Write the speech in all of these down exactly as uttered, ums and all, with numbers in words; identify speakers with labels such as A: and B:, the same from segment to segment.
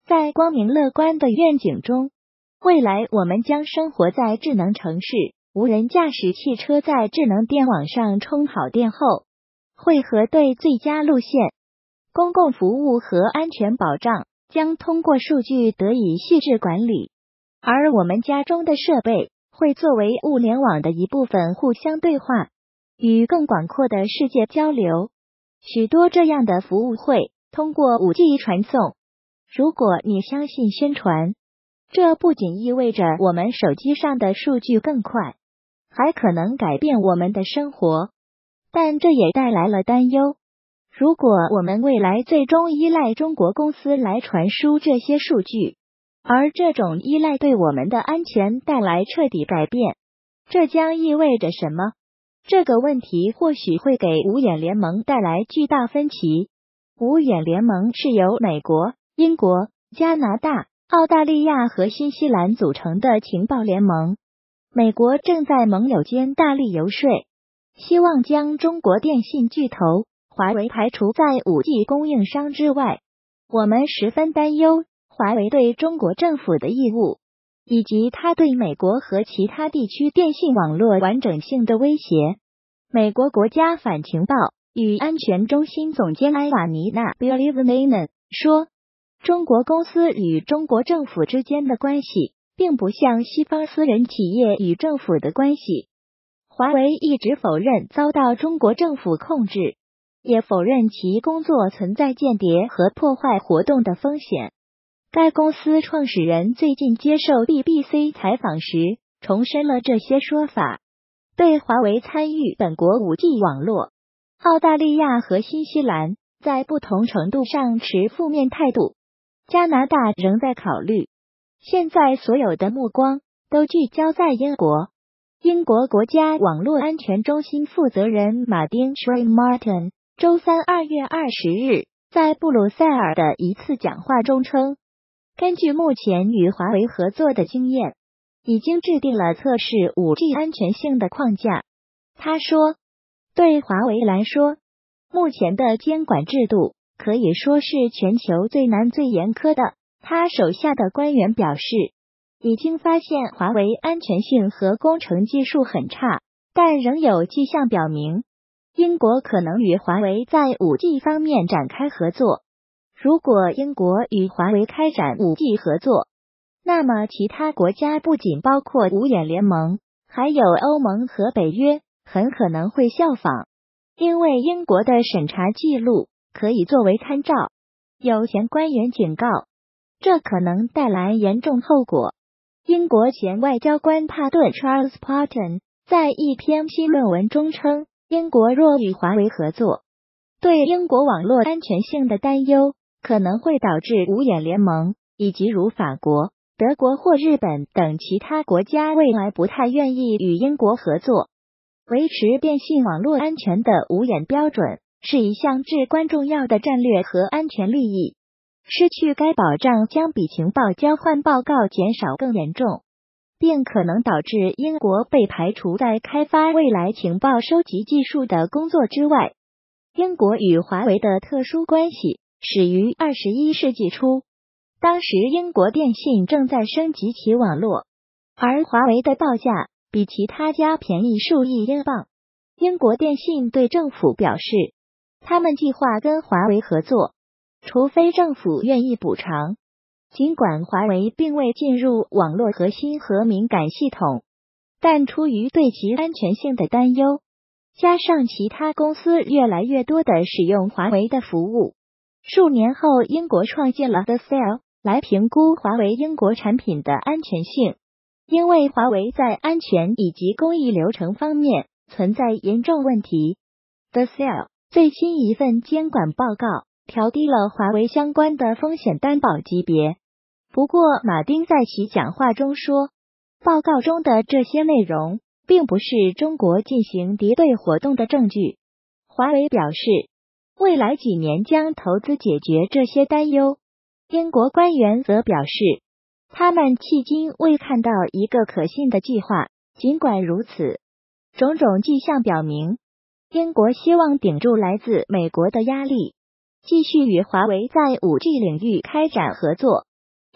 A: 在光明乐观的愿景中，未来我们将生活在智能城市，无人驾驶汽车在智能电网上充好电后，会核对最佳路线。公共服务和安全保障将通过数据得以细致管理，而我们家中的设备会作为物联网的一部分互相对话，与更广阔的世界交流。许多这样的服务会通过 五 G 传送。如果你相信宣传，这不仅意味着我们手机上的数据更快，还可能改变我们的生活，但这也带来了担忧。如果我们未来最终依赖中国公司来传输这些数据，而这种依赖对我们的安全带来彻底改变，这将意味着什么？这个问题或许会给五眼联盟带来巨大分歧。五眼联盟是由美国、英国、加拿大、澳大利亚和新西兰组成的情报联盟。美国正在盟友间大力游说，希望将中国电信巨头华为排除在 五 G 供应商之外。我们十分担忧华为对中国政府的义务，以及它对美国和其他地区电信网络完整性的威胁。美国国家反情报与安全中心总监埃瓦尼娜 Bilivananen 说，中国公司与中国政府之间的关系并不像西方私人企业与政府的关系。华为一直否认遭到中国政府控制，也否认其工作存在间谍和破坏活动的风险。该公司创始人最近接受 B B C 采访时重申了这些说法。对华为参与本国 五 G 网络，澳大利亚和新西兰在不同程度上持负面态度，加拿大仍在考虑。现在所有的目光都聚焦在英国。英国国家网络安全中心负责人马丁 Trey Martin 周三二月二十日在布鲁塞尔的一次讲话中称，根据目前与华为合作的经验，已经制定了测试 五 G 安全性的框架。他说，对华为来说，目前的监管制度可以说是全球最难最严苛的。他手下的官员表示，已经发现华为安全性和工程技术很差，但仍有迹象表明，英国可能与华为在 五 G 方面展开合作。如果英国与华为开展 五 G 合作，那么其他国家不仅包括五眼联盟，还有欧盟和北约，很可能会效仿。因为英国的审查记录可以作为参照。有前官员警告，这可能带来严重后果。英国前外交官帕顿 Charles Parton 在一篇新论文中称，英国若与华为合作，对英国网络安全性的担忧可能会导致五眼联盟以及如法国、德国或日本等其他国家未来不太愿意与英国合作。维持电信网络安全的五眼标准是一项至关重要的战略和安全利益。失去该保障将比情报交换报告减少更严重，并可能导致英国被排除在开发未来情报收集技术的工作之外。英国与华为的特殊关系始于二十一世纪初，当时英国电信正在升级其网络，而华为的报价比其他家便宜数亿英镑。英国电信对政府表示，他们计划跟华为合作，除非政府愿意补偿。尽管华为并未进入网络核心和敏感系统，但出于对其安全性的担忧，加上其他公司越来越多的使用华为的服务，数年后英国创建了 The Cell 来评估华为英国产品的安全性。因为华为在安全以及工艺流程方面存在严重问题， The Cell 最新一份监管报告调低了华为相关的风险担保级别。不过马丁在其讲话中说，报告中的这些内容并不是中国进行敌对活动的证据。华为表示，未来几年将投资解决这些担忧。英国官员则表示，他们迄今未看到一个可信的计划。尽管如此，种种迹象表明，英国希望顶住来自美国的压力，继续与华为在 五 G 领域开展合作。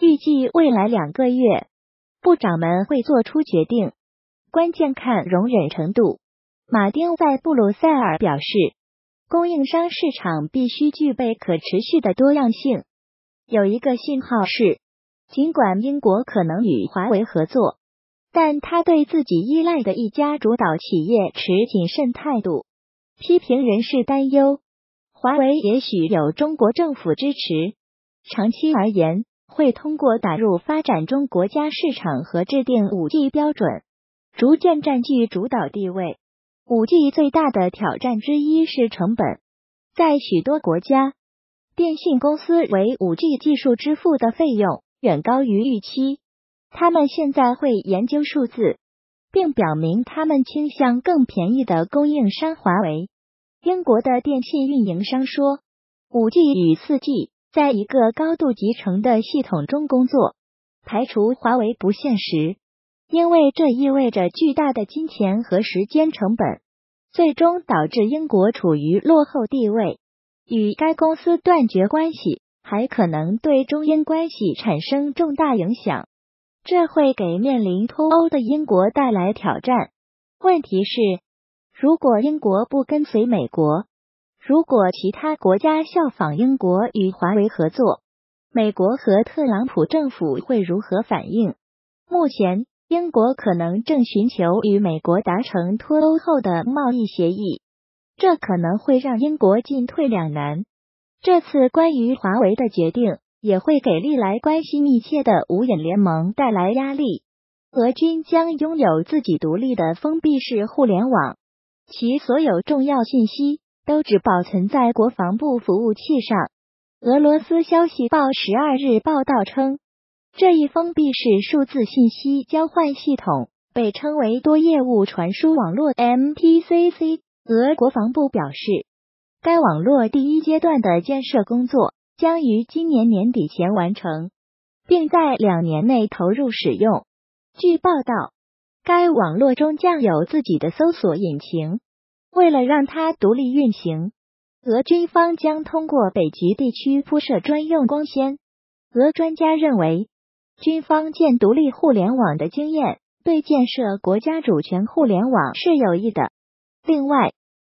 A: 预计未来两个月，部长们会做出决定，关键看容忍程度。马丁在布鲁塞尔表示，供应商市场必须具备可持续的多样性。有一个信号是，尽管英国可能与华为合作，但他对自己依赖的一家主导企业持谨慎态度。批评人士担忧，华为也许有中国政府支持，长期而言，会通过打入发展中国家市场和制定 五 G 标准，逐渐占据主导地位。五 G 最大的挑战之一是成本，在许多国家，电信公司为 五 G 技术支付的费用远高于预期。他们现在会研究数字，并表明他们倾向更便宜的供应商华为。英国的电信运营商说， 五 G 与 四 G 在一个高度集成的系统中工作，排除华为不现实，因为这意味着巨大的金钱和时间成本，最终导致英国处于落后地位。与该公司断绝关系，还可能对中英关系产生重大影响。这会给面临脱欧的英国带来挑战。问题是，如果英国不跟随美国，如果其他国家效仿英国与华为合作，美国和特朗普政府会如何反应？目前，英国可能正寻求与美国达成脱欧后的贸易协议，这可能会让英国进退两难。这次关于华为的决定也会给历来关系密切的五眼联盟带来压力。俄军将拥有自己独立的封闭式互联网，其所有重要信息都只保存在国防部服务器上。俄罗斯消息报十二日报道称，这一封闭式数字信息交换系统被称为多业务传输网络 M T C C。 俄国防部表示，该网络第一阶段的建设工作将于今年年底前完成，并在两年内投入使用。据报道，该网络中将有自己的搜索引擎，为了让它独立运行，俄军方将通过北极地区铺设专用光纤。俄专家认为，军方建独立互联网的经验对建设国家主权互联网是有益的。另外，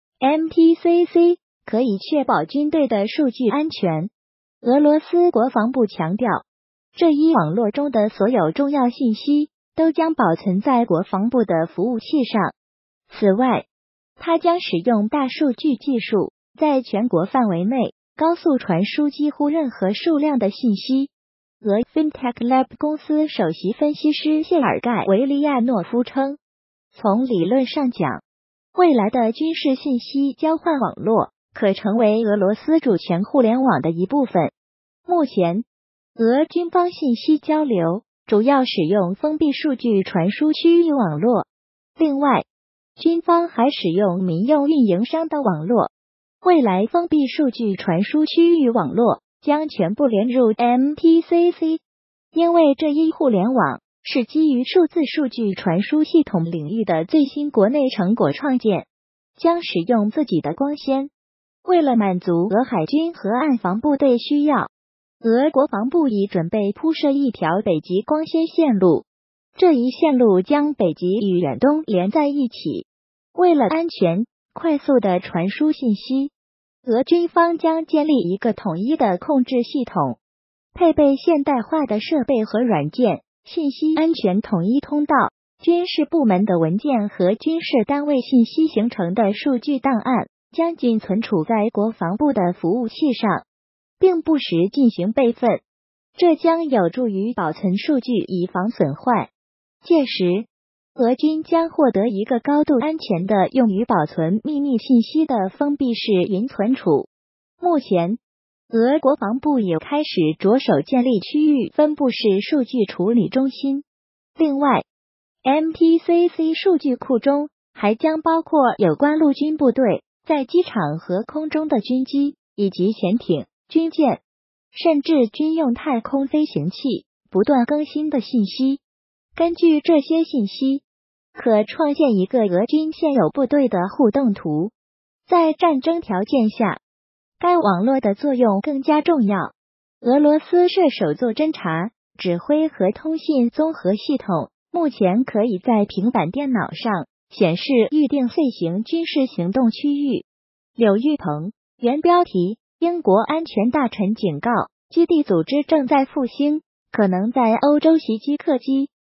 A: M T C C 可以确保军队的数据安全。俄罗斯国防部强调，这一网络中的所有重要信息都将保存在国防部的服务器上。此外，它将使用大数据技术，在全国范围内高速传输几乎任何数量的信息。俄 FinTech Lab 公司首席分析师谢尔盖·维利亚诺夫称，从理论上讲，未来的军事信息交换网络可成为俄罗斯主权互联网的一部分。目前，俄军方信息交流主要使用封闭数据传输区域网络，另外，军方还使用民用运营商的网络。未来封闭数据传输区域网络将全部连入 M T C C， 因为这一互联网是基于数字数据传输系统领域的最新国内成果创建，将使用自己的光纤。为了满足俄海军和岸防部队需要，俄国防部已准备铺设一条北极光纤线路，这一线路将北极与远东连在一起。为了安全、快速的传输信息，俄军方将建立一个统一的控制系统，配备现代化的设备和软件，信息安全统一通道，军事部门的文件和军事单位信息形成的数据档案将仅存储在国防部的服务器上，并不时进行备份，这将有助于保存数据以防损坏。届时，俄军将获得一个高度安全的用于保存秘密信息的封闭式云存储。目前，俄国防部也开始着手建立区域分布式数据处理中心。另外， M T C C 数据库中还将包括有关陆军部队在机场和空中的军机，以及潜艇、军舰，甚至军用太空飞行器不断更新的信息。根据这些信息，可创建一个俄军现有部队的互动图。在战争条件下，该网络的作用更加重要。俄罗斯射手座侦察指挥和通信综合系统，目前可以在平板电脑上显示预定飞行军事行动区域。柳玉鹏，原标题：英国安全大臣警告，基地组织正在复兴，可能在欧洲袭击客机。